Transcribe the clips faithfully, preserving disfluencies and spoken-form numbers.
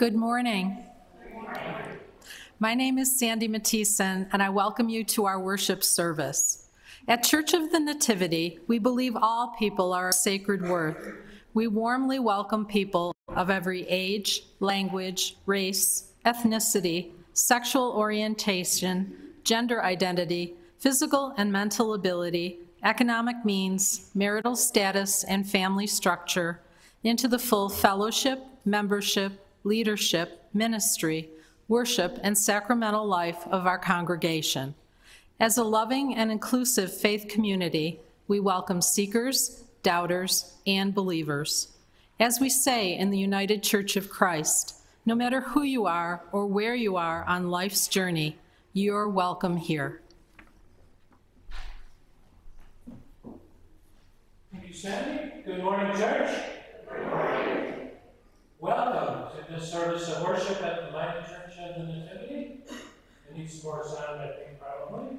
Good morning. My name is Sandy Mattison, and I welcome you to our worship service. At Church of the Nativity, we believe all people are of sacred worth. We warmly welcome people of every age, language, race, ethnicity, sexual orientation, gender identity, physical and mental ability, economic means, marital status, and family structure into the full fellowship, membership, leadership, ministry, worship, and sacramental life of our congregation. As a loving and inclusive faith community, we welcome seekers, doubters, and believers. As we say in the United Church of Christ, no matter who you are or where you are on life's journey, you're welcome here. Thank you, Sandy. Good morning, church. Good morning. Welcome to this service of worship at the Mighty Church of the Nativity. It needs more sound, I think, probably.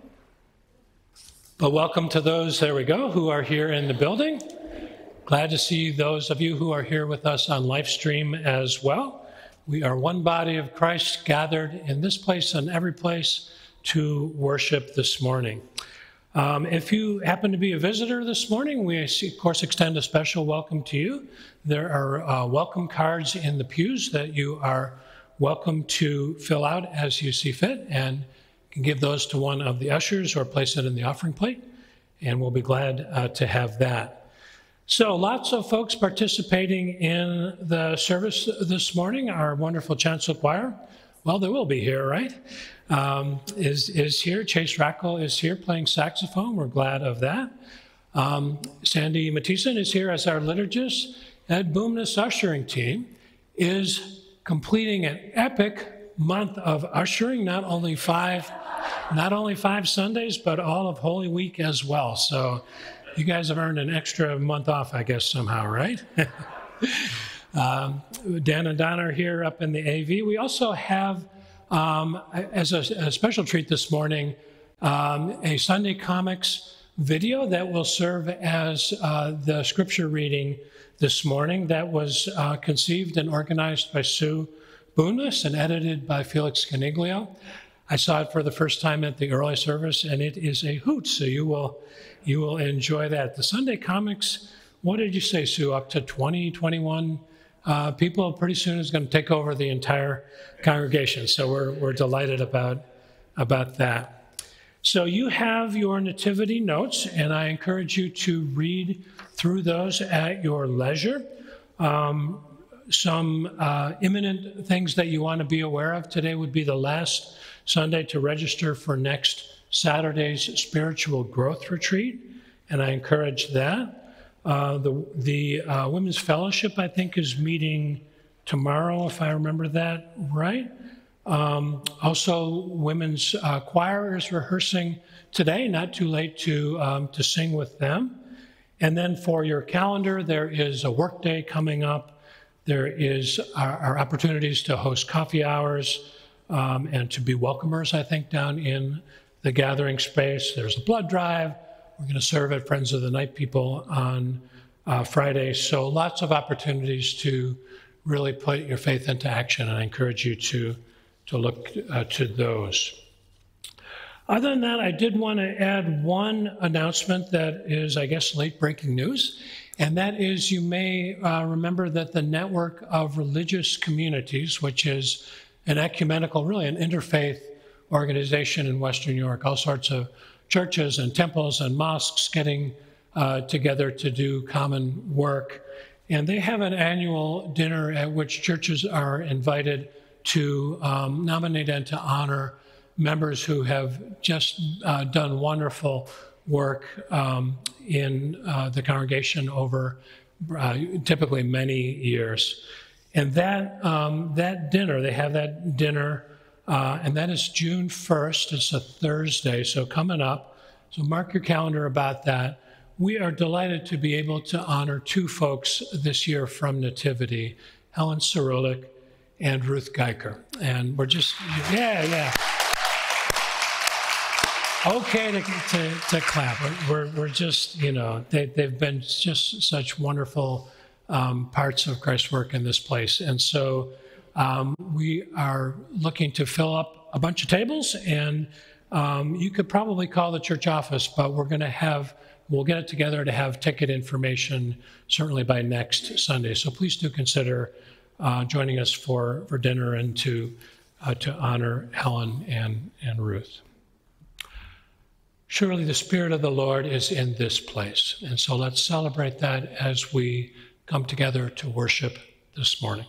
But welcome to those, there we go, who are here in the building. Glad to see those of you who are here with us on live stream as well. We are one body of Christ gathered in this place and every place to worship this morning. Um, if you happen to be a visitor this morning, we, of course, extend a special welcome to you. There are uh, welcome cards in the pews that you are welcome to fill out as you see fit, and you can give those to one of the ushers or place it in the offering plate, and we'll be glad uh, to have that. So lots of folks participating in the service this morning. Our wonderful chancel choir, well, they will be here, right? Um, is, is here. Chase Rackle is here playing saxophone. We're glad of that. Um, Sandy Mattison is here as our liturgist. Ed Boomness ushering team is completing an epic month of ushering, not only five, not only five Sundays, but all of Holy Week as well. So you guys have earned an extra month off, I guess, somehow, right? um, Dan and Donna are here up in the A V. We also have, um, as a, a special treat this morning, um, a Sunday Comics video that will serve as uh, the scripture reading this morning. That was uh, conceived and organized by Sue Boonless and edited by Felix Caniglio. I saw it for the first time at the early service, and it is a hoot, so you will you will enjoy that. The Sunday Comics, what did you say, Sue, up to twenty, twenty-one uh, people pretty soon is going to take over the entire congregation, so we're, we're delighted about, about that. So you have your nativity notes, and I encourage you to read through those at your leisure. Um, some uh, imminent things that you want to be aware of. Today would be the last Sunday to register for next Saturday's spiritual growth retreat, and I encourage that. Uh, the the uh, Women's Fellowship, I think, is meeting tomorrow, if I remember that right. Um, also, Women's uh, Choir is rehearsing today, not too late to, um, to sing with them. And then for your calendar, there is a work day coming up. There is our, our opportunities to host coffee hours um, and to be welcomers, I think, down in the gathering space. There's a blood drive. We're going to serve at Friends of the Night People on uh, Friday. So lots of opportunities to really put your faith into action, and I encourage you to to look uh, to those. Other than that, I did want to add one announcement that is, I guess, late-breaking news, and that is you may uh, remember that the Network of Religious Communities, which is an ecumenical, really an interfaith organization in Western New York, all sorts of churches and temples and mosques getting uh, together to do common work. And they have an annual dinner at which churches are invited to um, nominate and to honor members who have just uh, done wonderful work um, in uh, the congregation over uh, typically many years. And that, um, that dinner, they have that dinner, uh, and that is June first. It's a Thursday, so coming up. So mark your calendar about that. We are delighted to be able to honor two folks this year from Nativity, Helen Cyrulik and Ruth Geiker. And we're just, yeah, yeah. Okay to, to, to clap. We're, we're just, you know, they, they've been just such wonderful um, parts of Christ's work in this place. And so Um, we are looking to fill up a bunch of tables, and um, you could probably call the church office, but we're going to have, we'll get it together to have ticket information certainly by next Sunday. So please do consider uh, joining us for, for dinner and to, uh, to honor Helen and, and Ruth. Surely the Spirit of the Lord is in this place. And so let's celebrate that as we come together to worship this morning.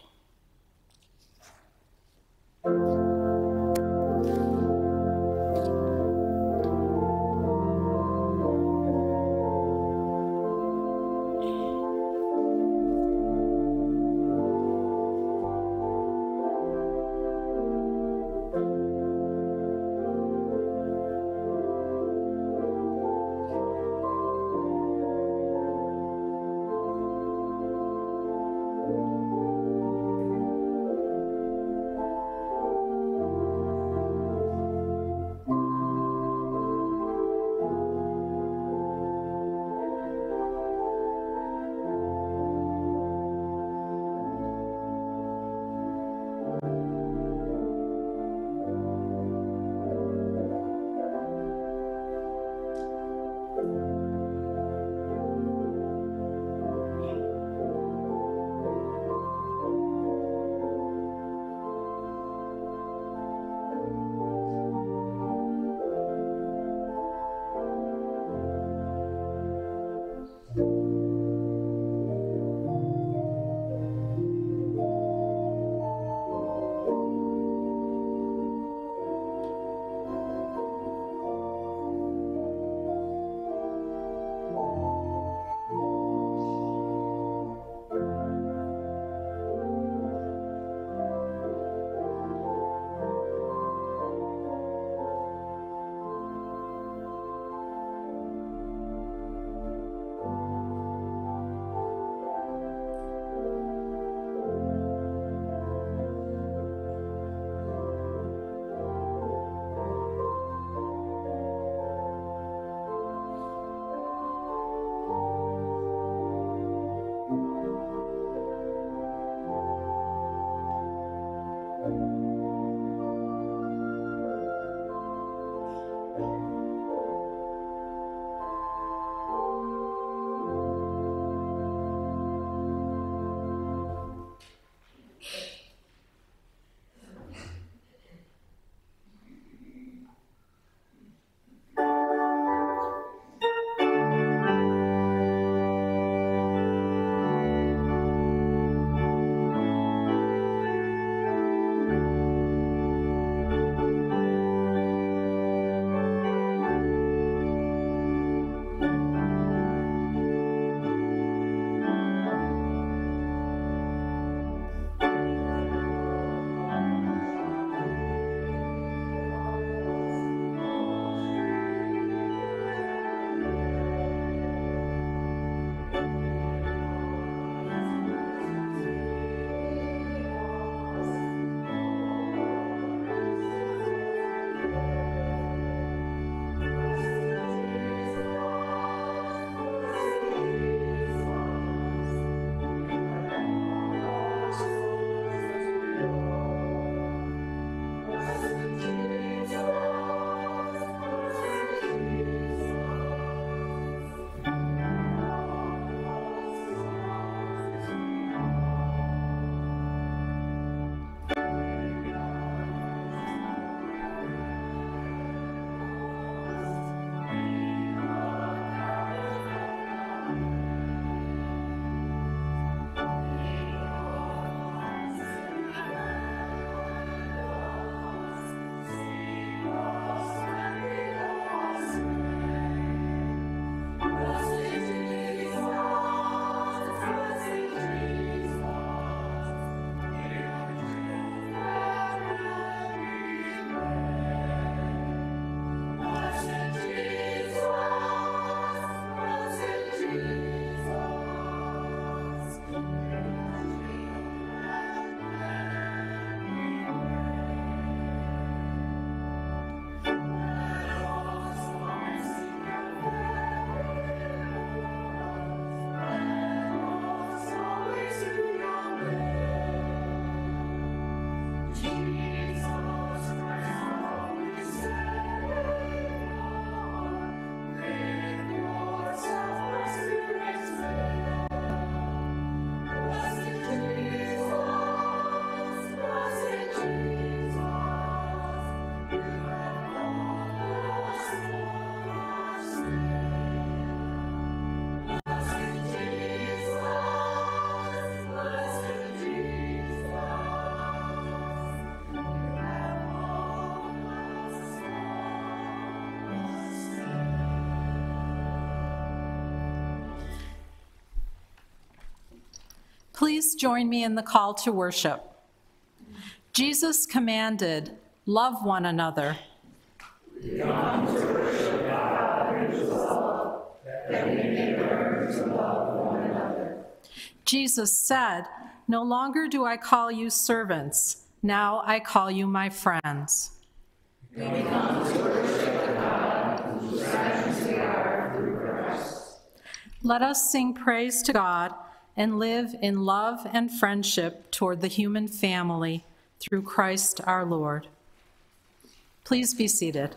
Please join me in the call to worship. Jesus commanded, "Love one another." We come to worship God and His love, that we may learn to love one another. Jesus said, "No longer do I call you servants, now I call you my friends." We come to worship God, whose friends we are through Christ. Let us sing praise to God and live in love and friendship toward the human family through Christ our Lord. Please be seated.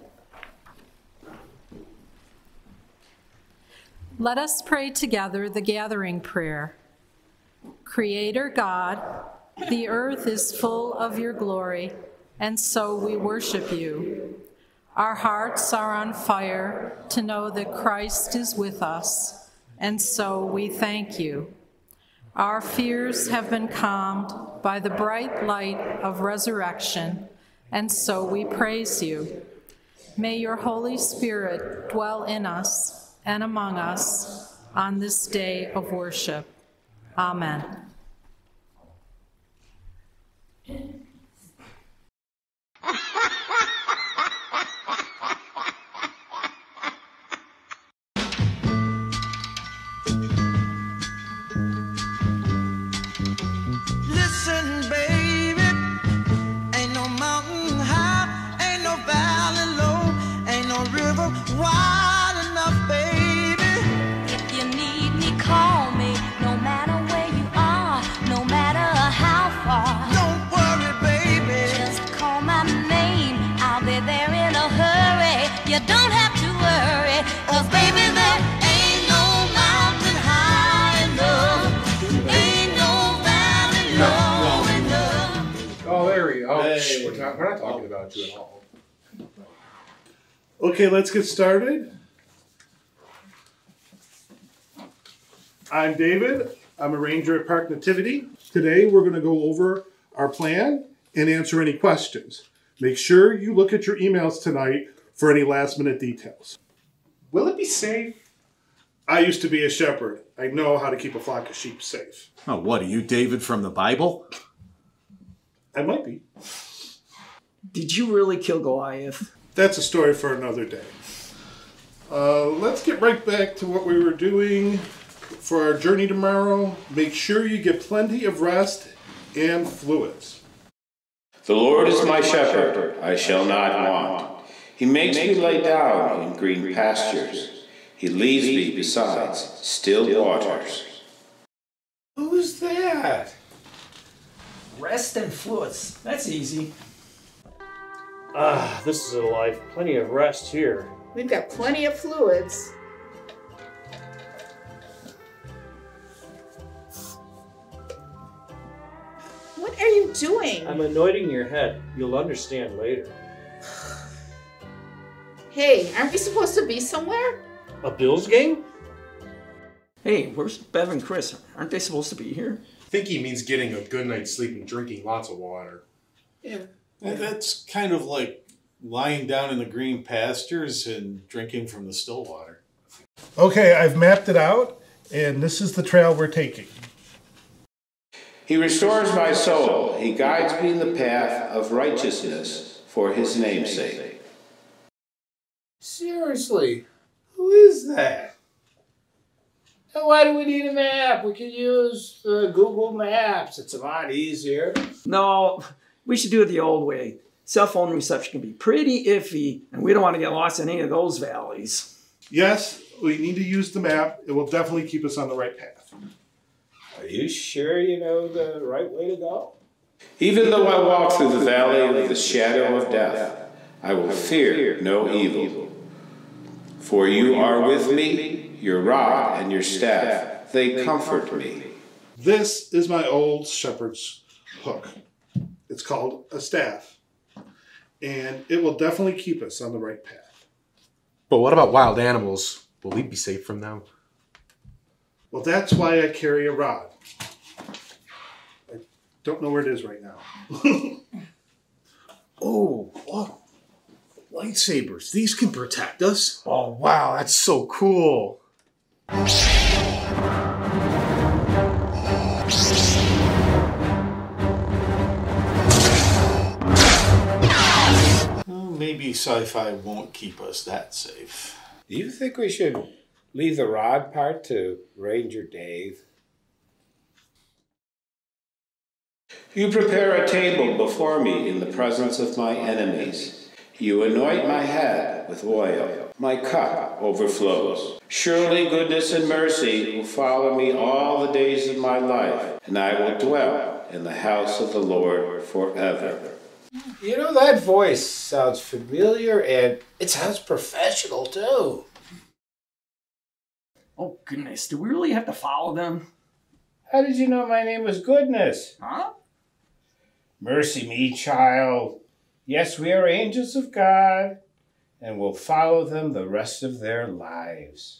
Let us pray together the gathering prayer. Creator God, the earth is full of your glory, and so we worship you. Our hearts are on fire to know that Christ is with us, and so we thank you. Our fears have been calmed by the bright light of resurrection, and so we praise you. May your Holy Spirit dwell in us and among us on this day of worship. Amen. Listen, baby, ain't no mountain high, ain't no valley low, ain't no river wide enough, baby. If you need me, call me, no matter where you are, no matter how far. Don't worry, baby. Just call my name, I'll be there in a hurry. You don't have to worry, 'cause baby, there ain't no mountain high enough, ain't no valley low enough. Oh, there we go. Hey. Shh, we're, not, we're not talking about you at all. Okay, let's get started. I'm David. I'm a ranger at Park Nativity. Today we're going to go over our plan and answer any questions. Make sure you look at your emails tonight for any last minute details. Will it be safe? I used to be a shepherd. I know how to keep a flock of sheep safe. Oh, what, are you David from the Bible? I might be. Did you really kill Goliath? That's a story for another day. Uh, let's get right back to what we were doing for our journey tomorrow. Make sure you get plenty of rest and fluids. The Lord is my shepherd, I shall not want. He makes me lie down in green pastures. He leads me beside still waters. Who's that? Rest and fluids. That's easy. Ah, this is a life. Plenty of rest here. We've got plenty of fluids. What are you doing? I'm anointing your head. You'll understand later. Hey, aren't we supposed to be somewhere? A Bills game? Hey, where's Bev and Chris? Aren't they supposed to be here? I think he means getting a good night's sleep and drinking lots of water. Yeah. That's kind of like lying down in the green pastures and drinking from the still water. Okay, I've mapped it out, and this is the trail we're taking. He restores my soul. He guides me in the path of righteousness for his name's sake. Seriously, who is that? And why do we need a map? We could use uh, Google Maps. It's a lot easier. No, we should do it the old way. Cell phone reception can be pretty iffy, and we don't want to get lost in any of those valleys. Yes, we need to use the map. It will definitely keep us on the right path. Are you sure you know the right way to go? Even though I walk through the valley of the shadow of death, I will fear no evil. For you are with me, your rod and your staff, they comfort me. This is my old shepherd's hook. It's called a staff, and it will definitely keep us on the right path. But what about wild animals? Will we be safe from them? Well, that's why I carry a rod. I don't know where it is right now. Oh, look. Lightsabers. These can protect us. Oh, wow, that's so cool. Well, maybe sci-fi won't keep us that safe. Do you think we should leave the rod part to Ranger Dave? You prepare a table before me in the presence of my enemies. You anoint my head with oil. My cup overflows. Surely goodness and mercy will follow me all the days of my life, and I will dwell in the house of the Lord forever. You know, that voice sounds familiar and it sounds professional too. Oh, goodness. Do we really have to follow them? How did you know my name was Goodness? Huh? Mercy me, child. Yes, we are angels of God, and will follow them the rest of their lives.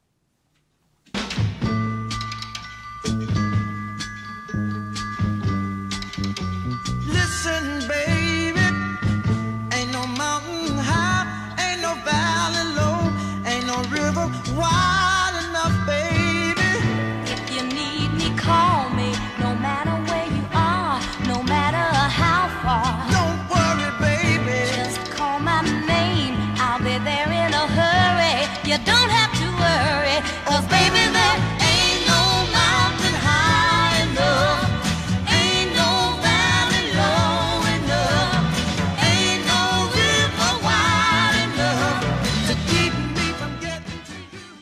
Listen, baby, ain't no mountain high, ain't no valley low, ain't no river wide enough, baby. If you need me, call me. No matter where you are, no matter how far. Don't worry, baby. Just call my name. I'll be there in a hurry. You don't have to worry, 'cause baby, there ain't no mountain high enough. Ain't no valley low enough. Ain't no river wide enough to keep me from getting to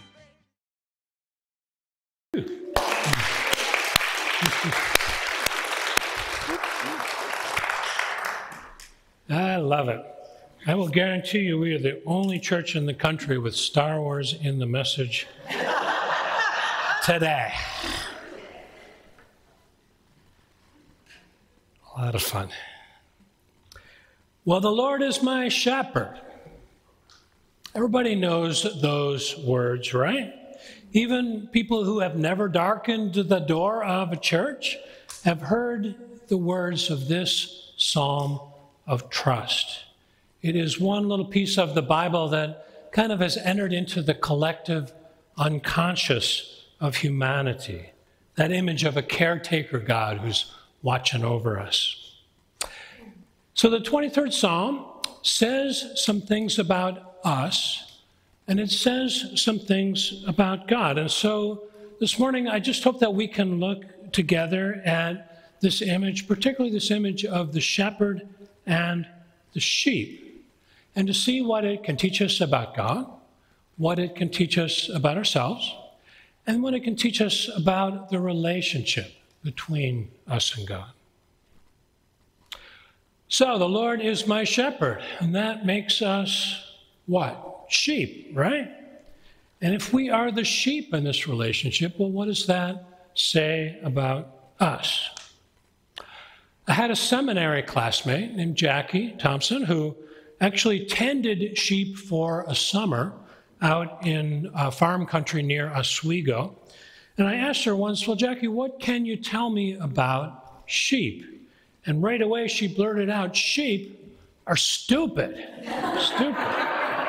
you. I love it. I will guarantee you we are the only church in the country with Star Wars in the message today. A lot of fun. Well, the Lord is my shepherd. Everybody knows those words, right? Even people who have never darkened the door of a church have heard the words of this psalm of trust. It is one little piece of the Bible that kind of has entered into the collective unconscious of humanity, that image of a caretaker God who's watching over us. So the twenty-third Psalm says some things about us, and it says some things about God. And so this morning, I just hope that we can look together at this image, particularly this image of the shepherd and the sheep, and to see what it can teach us about God, what it can teach us about ourselves, and what it can teach us about the relationship between us and God. So the Lord is my shepherd, and that makes us what? Sheep, right? And if we are the sheep in this relationship, well, what does that say about us? I had a seminary classmate named Jackie Thompson who actually tended sheep for a summer out in uh, farm country near Oswego. And I asked her once, well, Jackie, what can you tell me about sheep? And right away she blurted out, sheep are stupid. Stupid.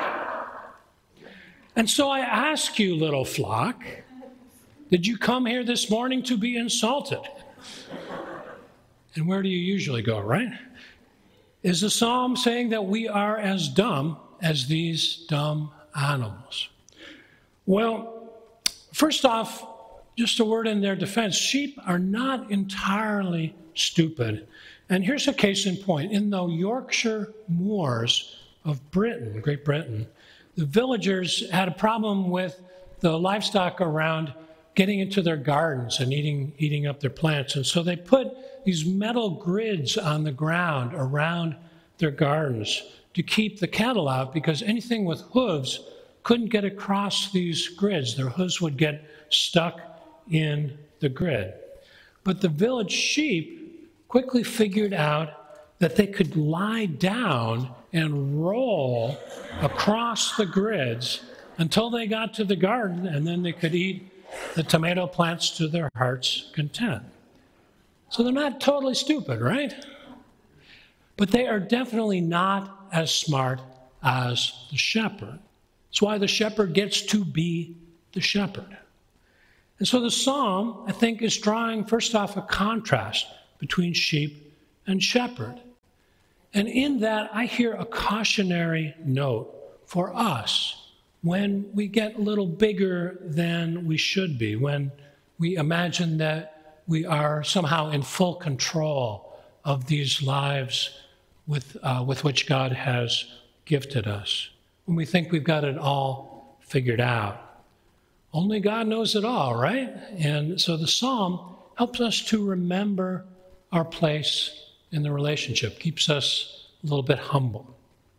And so I ask you, little flock, did you come here this morning to be insulted? And where do you usually go, right? Is the psalm saying that we are as dumb as these dumb animals? Well, first off, just a word in their defense, sheep are not entirely stupid. And here's a case in point. In the Yorkshire moors of Britain, Great Britain, the villagers had a problem with the livestock around getting into their gardens and eating, eating up their plants. And so they put these metal grids on the ground around their gardens to keep the cattle out, because anything with hooves couldn't get across these grids. Their hooves would get stuck in the grid. But the village sheep quickly figured out that they could lie down and roll across the grids until they got to the garden, and then they could eat the tomato plants to their heart's content. So they're not totally stupid, right? But they are definitely not as smart as the shepherd. That's why the shepherd gets to be the shepherd. And so the psalm, I think, is drawing, first off, a contrast between sheep and shepherd. And in that, I hear a cautionary note for us when we get a little bigger than we should be, when we imagine that we are somehow in full control of these lives with, uh, with which God has gifted us, when we think we've got it all figured out. Only God knows it all, right? And so the psalm helps us to remember our place in the relationship, keeps us a little bit humble.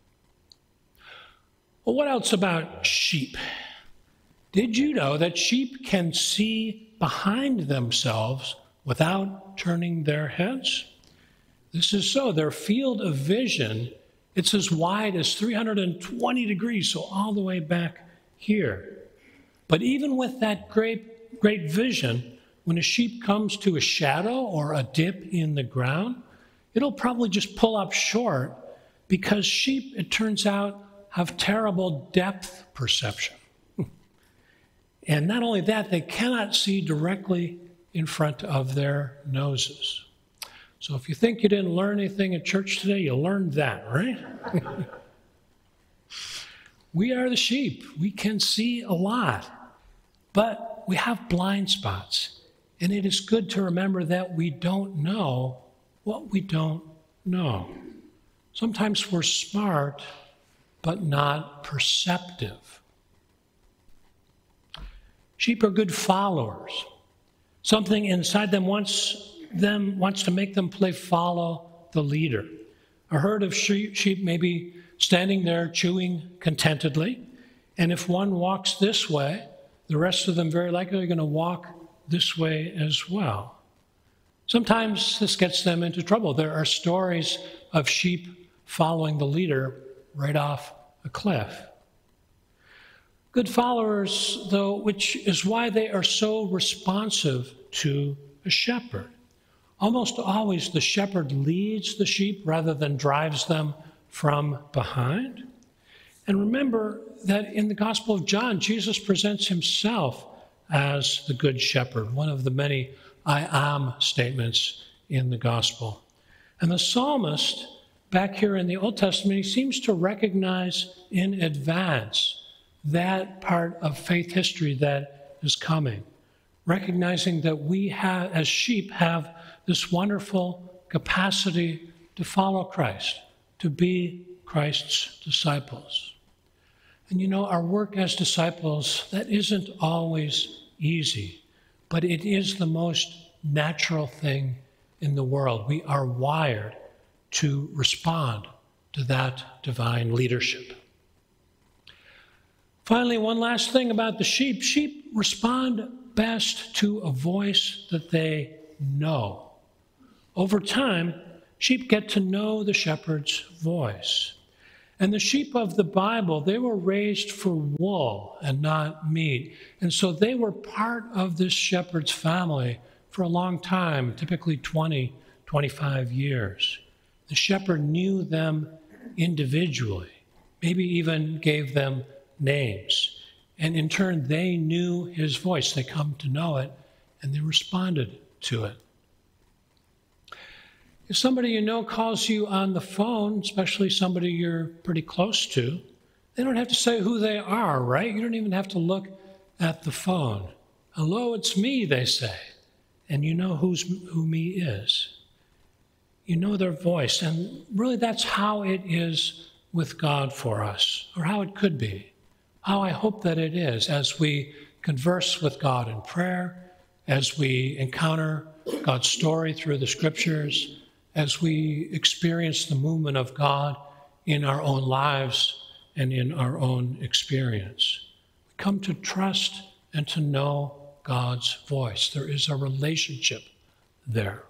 Well, what else about sheep? Did you know that sheep can see behind themselves without turning their heads? This is so. Their field of vision, it's as wide as three hundred twenty degrees, so all the way back here. But even with that great, great vision, when a sheep comes to a shadow or a dip in the ground, it'll probably just pull up short because sheep, it turns out, have terrible depth perception. And not only that, they cannot see directly in front of their noses. So if you think you didn't learn anything at church today, you learned that, right? We are the sheep. We can see a lot, but we have blind spots. And it is good to remember that we don't know what we don't know. Sometimes we're smart, but not perceptive. Sheep are good followers. Something inside them wants them wants to make them play follow the leader. A herd of sheep, sheep may be standing there chewing contentedly, and if one walks this way, the rest of them very likely are going to walk this way as well. Sometimes this gets them into trouble. There are stories of sheep following the leader right off a cliff. Good followers, though, which is why they are so responsive to a shepherd. Almost always the shepherd leads the sheep rather than drives them from behind. And remember that in the Gospel of John, Jesus presents himself as the good shepherd, one of the many I am statements in the Gospel. And the psalmist, back here in the Old Testament, he seems to recognize in advance that part of faith history that is coming, recognizing that we have, as sheep, have this wonderful capacity to follow Christ, to be Christ's disciples. And you know, our work as disciples, that isn't always easy, but it is the most natural thing in the world. We are wired to respond to that divine leadership. Finally, one last thing about the sheep. Sheep respond best to a voice that they know. Over time, sheep get to know the shepherd's voice. And the sheep of the Bible, they were raised for wool and not meat. And so they were part of this shepherd's family for a long time, typically twenty, twenty-five years. The shepherd knew them individually, maybe even gave them names. And in turn, they knew his voice. They come to know it, and they responded to it. If somebody you know calls you on the phone, especially somebody you're pretty close to, they don't have to say who they are, right? You don't even have to look at the phone. Hello, it's me, they say. And you know who's, who me is. You know their voice. And really that's how it is with God for us, or how it could be. How I hope that it is as we converse with God in prayer, as we encounter God's story through the scriptures, as we experience the movement of God in our own lives and in our own experience. We come to trust and to know God's voice. There is a relationship there.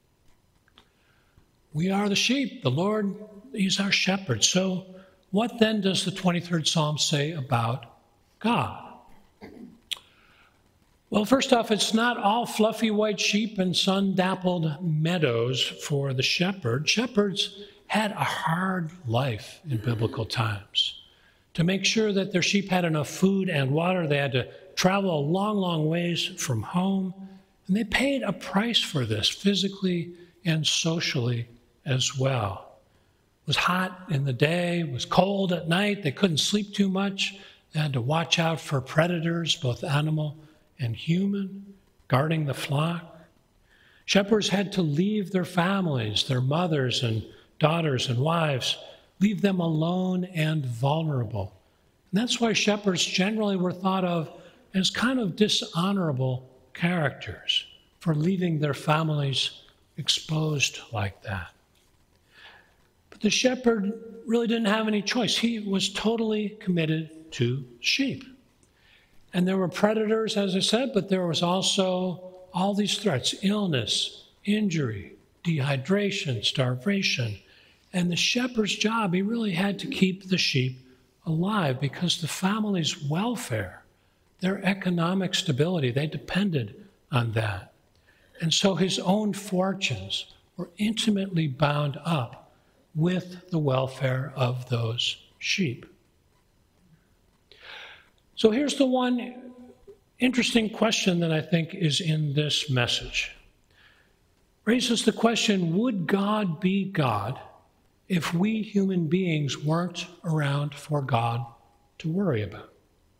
We are the sheep. The Lord is our shepherd. So what then does the twenty-third Psalm say about God? Well, first off, it's not all fluffy white sheep and sun-dappled meadows for the shepherd. Shepherds had a hard life in biblical times. To make sure that their sheep had enough food and water, they had to travel a long, long ways from home, and they paid a price for this, physically and socially as well. It was hot in the day, it was cold at night, they couldn't sleep too much, they had to watch out for predators, both animal and human, guarding the flock. Shepherds had to leave their families, their mothers and daughters and wives, leave them alone and vulnerable. And that's why shepherds generally were thought of as kind of dishonorable characters for leaving their families exposed like that. But the shepherd really didn't have any choice. He was totally committed to sheep. And there were predators, as I said, but there was also all these threats: illness, injury, dehydration, starvation. And the shepherd's job, he really had to keep the sheep alive because the family's welfare, their economic stability, they depended on that. And so his own fortunes were intimately bound up with the welfare of those sheep. So here's the one interesting question that I think is in this message. Raises the question, would God be God if we human beings weren't around for God to worry about?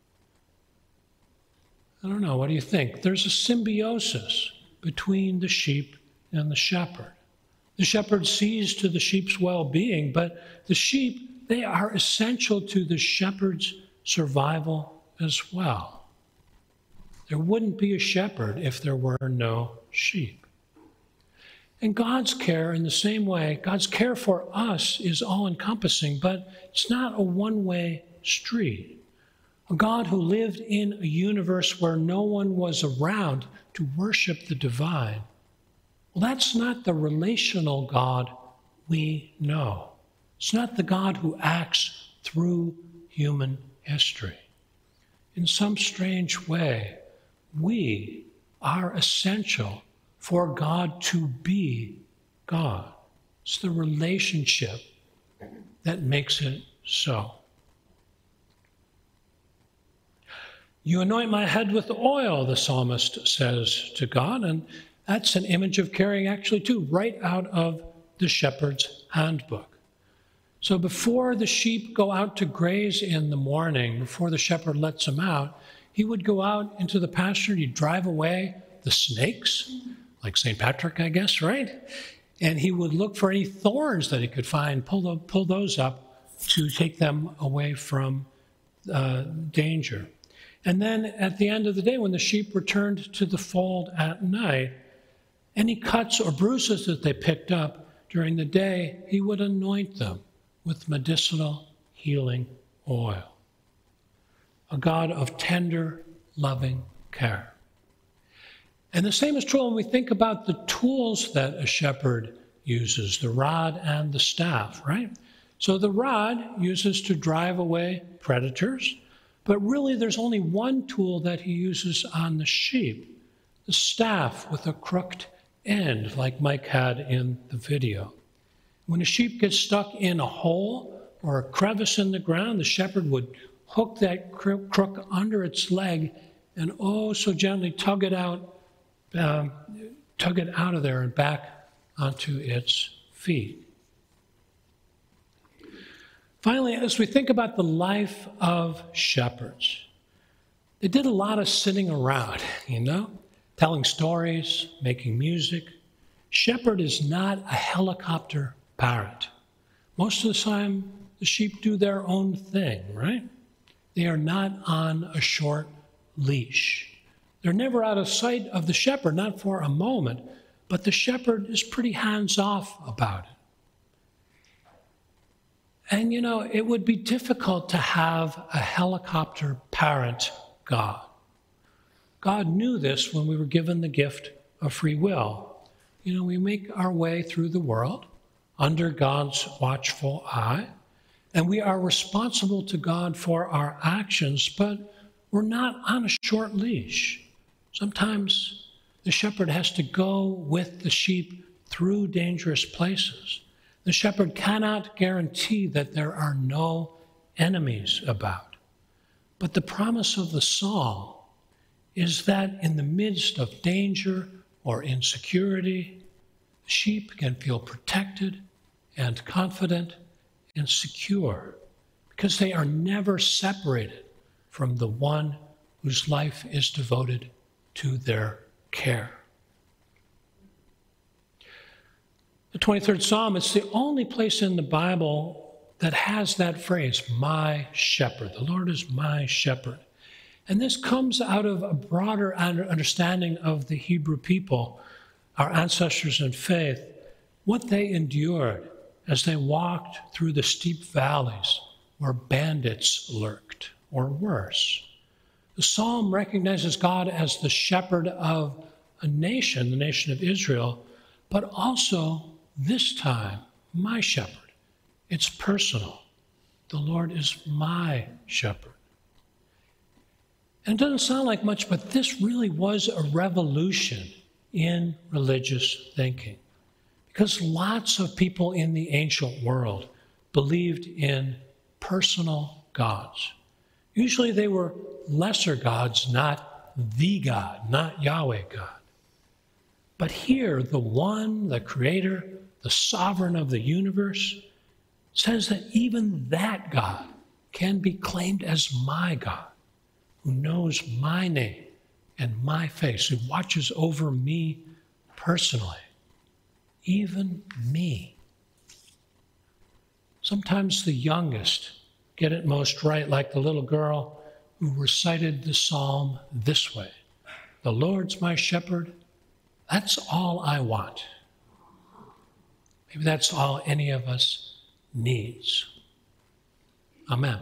I don't know, what do you think? There's a symbiosis between the sheep and the shepherd. The shepherd sees to the sheep's well-being, but the sheep, they are essential to the shepherd's survival as well. There wouldn't be a shepherd if there were no sheep. And God's care, in the same way, God's care for us is all-encompassing, but it's not a one-way street. A God who lived in a universe where no one was around to worship the divine, well, that's not the relational God we know. It's not the God who acts through human history. In some strange way, we are essential for God to be God. It's the relationship that makes it so. You anoint my head with oil, the psalmist says to God, and that's an image of carrying actually too, right out of the shepherd's handbook. So before the sheep go out to graze in the morning, before the shepherd lets them out, he would go out into the pasture, he'd drive away the snakes, like Saint Patrick, I guess, right? And he would look for any thorns that he could find, pull, the, pull those up to take them away from uh, danger. And then at the end of the day, when the sheep returned to the fold at night, any cuts or bruises that they picked up during the day, he would anoint them with medicinal healing oil. A God of tender, loving care. And the same is true when we think about the tools that a shepherd uses, the rod and the staff, right? So the rod uses to drive away predators, but really there's only one tool that he uses on the sheep, the staff with a crooked end, like Mike had in the video. When a sheep gets stuck in a hole or a crevice in the ground, the shepherd would hook that crook under its leg and oh so gently tug it out, um, tug it out of there and back onto its feet. Finally, as we think about the life of shepherds, they did a lot of sitting around, you know, telling stories, making music. Shepherd is not a helicopter parent. Most of the time, the sheep do their own thing, right? They are not on a short leash. They're never out of sight of the shepherd, not for a moment, but the shepherd is pretty hands-off about it. And you know, it would be difficult to have a helicopter parent God. God knew this when we were given the gift of free will. You know, we make our way through the world under God's watchful eye, and we are responsible to God for our actions, but we're not on a short leash. Sometimes the shepherd has to go with the sheep through dangerous places. The shepherd cannot guarantee that there are no enemies about. But the promise of the psalm is that in the midst of danger or insecurity, sheep can feel protected and confident and secure because they are never separated from the one whose life is devoted to their care. The twenty-third Psalm is the only place in the Bible that has that phrase, my shepherd. The Lord is my shepherd. And this comes out of a broader understanding of the Hebrew people, our ancestors in faith, what they endured as they walked through the steep valleys where bandits lurked, or worse. The psalm recognizes God as the shepherd of a nation, the nation of Israel, but also this time, my shepherd. It's personal. The Lord is my shepherd. And it doesn't sound like much, but this really was a revolution in religious thinking, because lots of people in the ancient world believed in personal gods. Usually they were lesser gods, not the God, not Yahweh God. But here, the one, the creator, the sovereign of the universe, says that even that God can be claimed as my God, who knows my name and my face, who watches over me personally, even me. Sometimes the youngest get it most right, like the little girl who recited the psalm this way: the Lord's my shepherd, that's all I want. Maybe that's all any of us needs. Amen.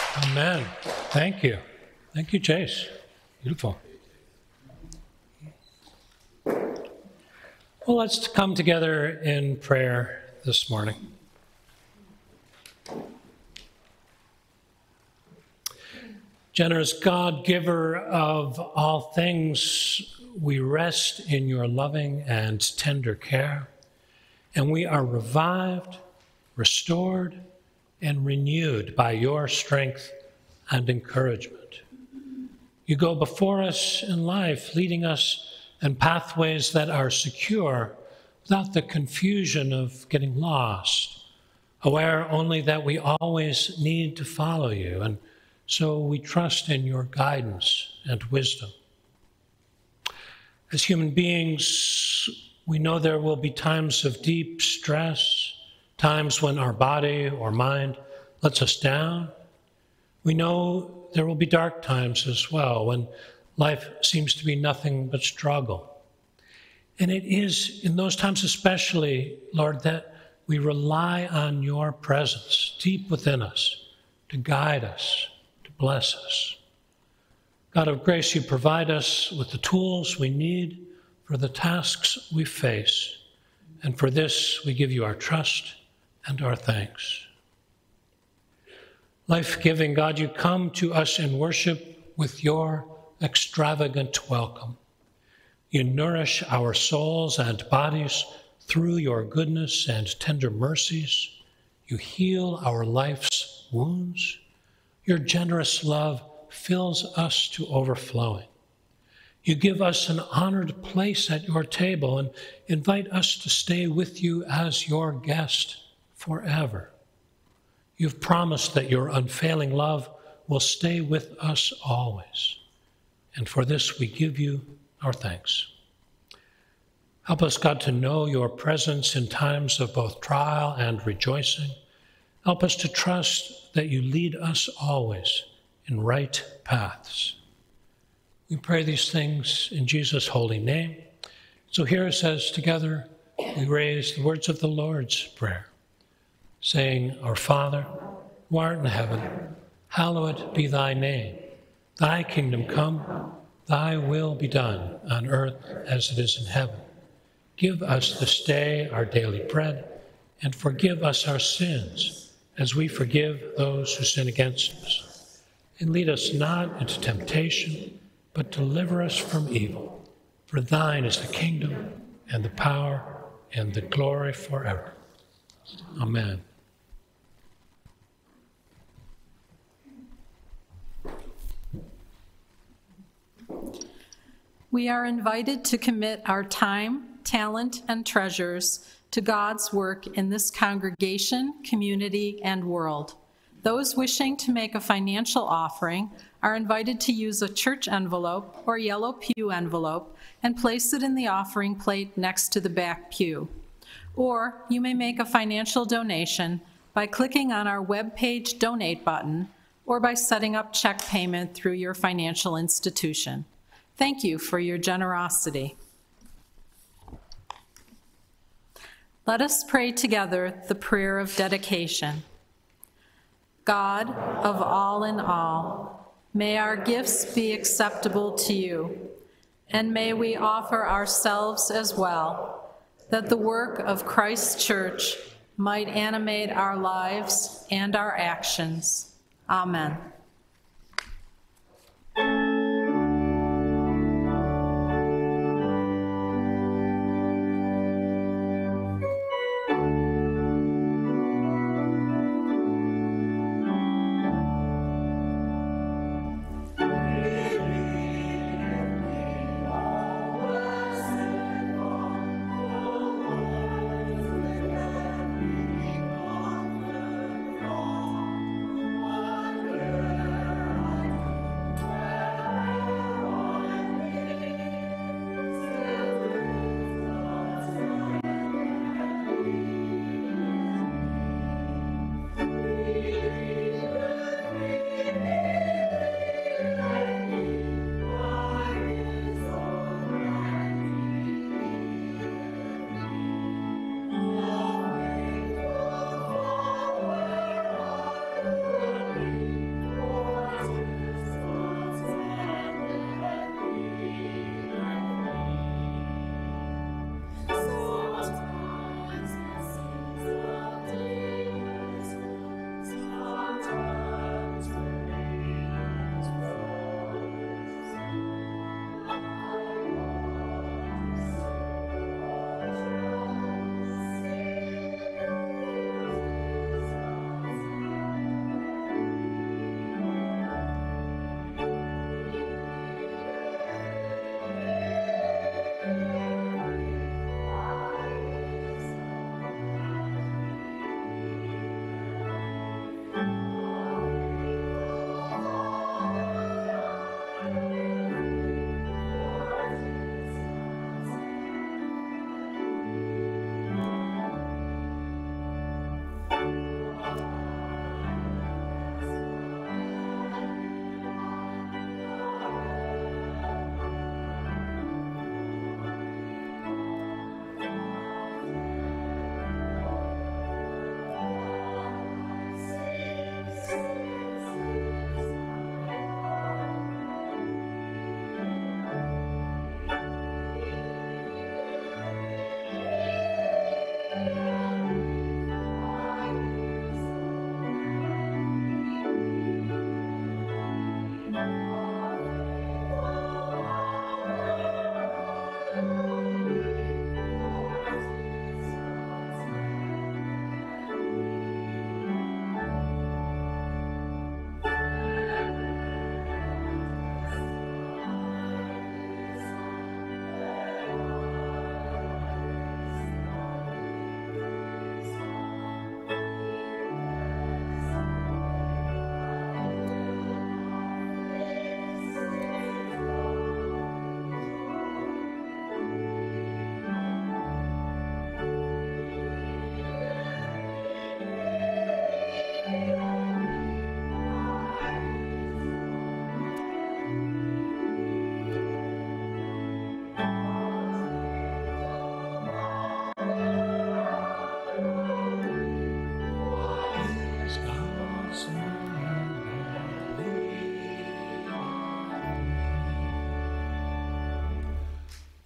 Amen. Thank you. Thank you, Chase. Beautiful. Well, let's come together in prayer this morning. Generous God, giver of all things, we rest in your loving and tender care, and we are revived, restored, and renewed by your strength and encouragement. You go before us in life, leading us in pathways that are secure without the confusion of getting lost, aware only that we always need to follow you, and so we trust in your guidance and wisdom. As human beings, we know there will be times of deep stress, times when our body or mind lets us down. We know there will be dark times as well, when life seems to be nothing but struggle. And it is in those times especially, Lord, that we rely on your presence deep within us to guide us, to bless us. God of grace, you provide us with the tools we need for the tasks we face. And for this, we give you our trust and our thanks. Life-giving God, you come to us in worship with your extravagant welcome. You nourish our souls and bodies through your goodness and tender mercies. You heal our life's wounds. Your generous love fills us to overflowing. You give us an honored place at your table and invite us to stay with you as your guest forever. You've promised that your unfailing love will stay with us always. And for this, we give you our thanks. Help us, God, to know your presence in times of both trial and rejoicing. Help us to trust that you lead us always in right paths. We pray these things in Jesus' holy name. So hear us as together we raise the words of the Lord's Prayer, saying, Our Father, who art in heaven, hallowed be thy name. Thy kingdom come, thy will be done on earth as it is in heaven. Give us this day our daily bread, and forgive us our sins, as we forgive those who sin against us. And lead us not into temptation, but deliver us from evil. For thine is the kingdom, and the power, and the glory forever. Amen. We are invited to commit our time, talent, and treasures to God's work in this congregation, community, and world. Those wishing to make a financial offering are invited to use a church envelope or yellow pew envelope and place it in the offering plate next to the back pew. Or you may make a financial donation by clicking on our webpage donate button or by setting up check payment through your financial institution. Thank you for your generosity. Let us pray together the prayer of dedication. God of all in all, may our gifts be acceptable to you, and may we offer ourselves as well, that the work of Christ's church might animate our lives and our actions. Amen. Amen.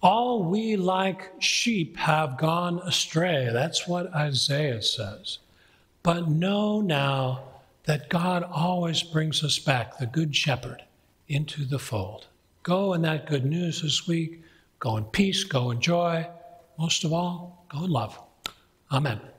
All we like sheep have gone astray. That's what Isaiah says. But know now that God always brings us back, the Good Shepherd, into the fold. Go in that good news this week. Go in peace, go in joy. Most of all, go in love. Amen.